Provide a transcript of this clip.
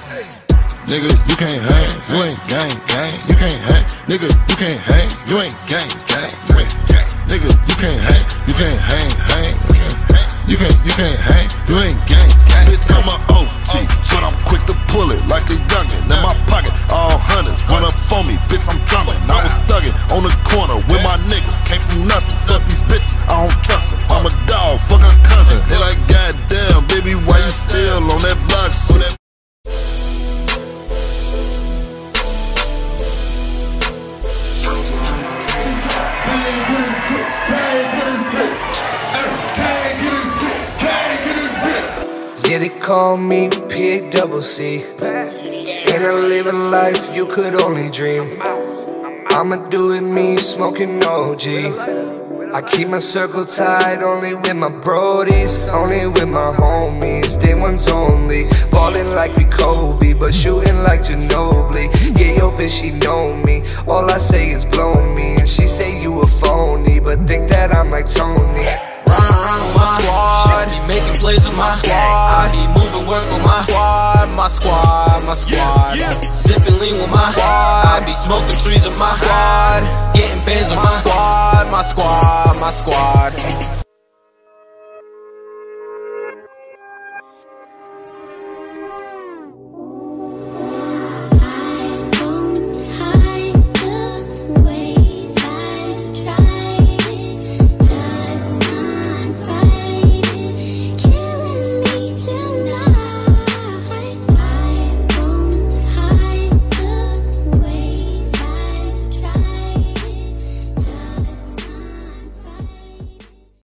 Nigga, you can't hang, you ain't gang, gang. You can't hang, nigga, you can't hang, you ain't gang, gang. Nigga, you can't hang, you can't hang, hang. You can't hang, you ain't gang, gang. It's on my OT, but I'm quick to pull it like a youngin'. In my pocket, all hundreds, run up on me, bitch, I'm drumming. I was thuggin' on the corner with my niggas, came from nothing. Fuck these bitches, I don't trust them. I'm a dog, fuck a cousin. They like, goddamn, baby, why you still on that block shit? Yeah, they call me Pig Double C, and I live a life you could only dream. I'ma do it me, smoking OG. I keep my circle tight, only with my brodies, only with my homies, day ones only. Ballin' like we Kobe, but shooting like Ginobili. Yeah, yo bitch, she know me, all I say is blow me. And she say you a phony, but think that I'm like Tony. Run with my squad, be making plays with my squad. I be moving work with my squad, my squad, my squad. Sipping lean with my squad, I be smoking trees with my squad. Getting bands with my squad, my squad, my squad.